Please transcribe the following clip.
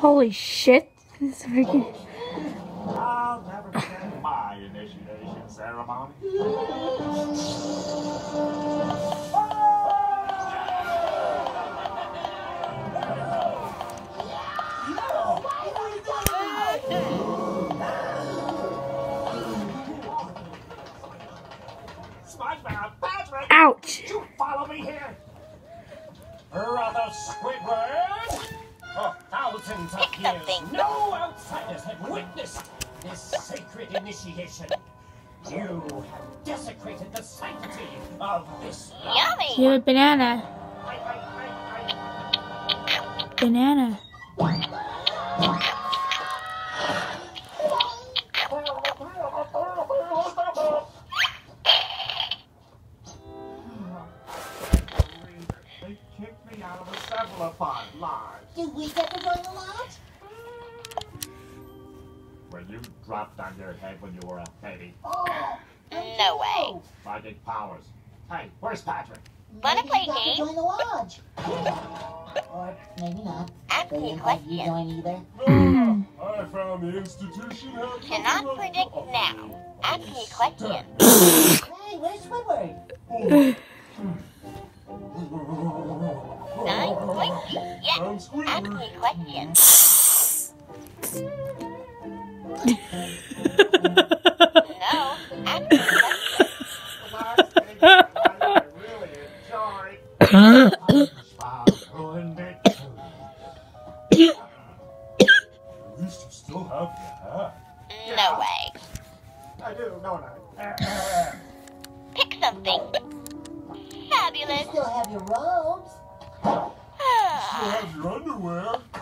Holy shit. This is freaking... I'll never forget my initiation ceremony. Ouch! You follow me here? Brother Squidward! For thousands of years, no outsiders have witnessed this sacred initiation. You have desecrated the sanctity of this land. Yummy! Yeah, banana. Banana. They kicked me out of a cephalopod lodge. Do we get to join the lodge? Were you dropped on your head when you were a baby? Oh, No way. Psychic powers. Hey, where's Patrick? Wanna maybe play he's got to game? join the lodge. Or maybe not. Ask They me a didn't have you question. join either. I found the institution. Cannot predict now. Ask me a question. Hey, where's Squidward? Nine points? Yes. Ask me a question. No. Ask me a question. Last thing I really enjoyed. Ruined it. At least you still have your hat. No way. I do, don't I? Pick something. You Fabulous. still have your robes. You have your underwear.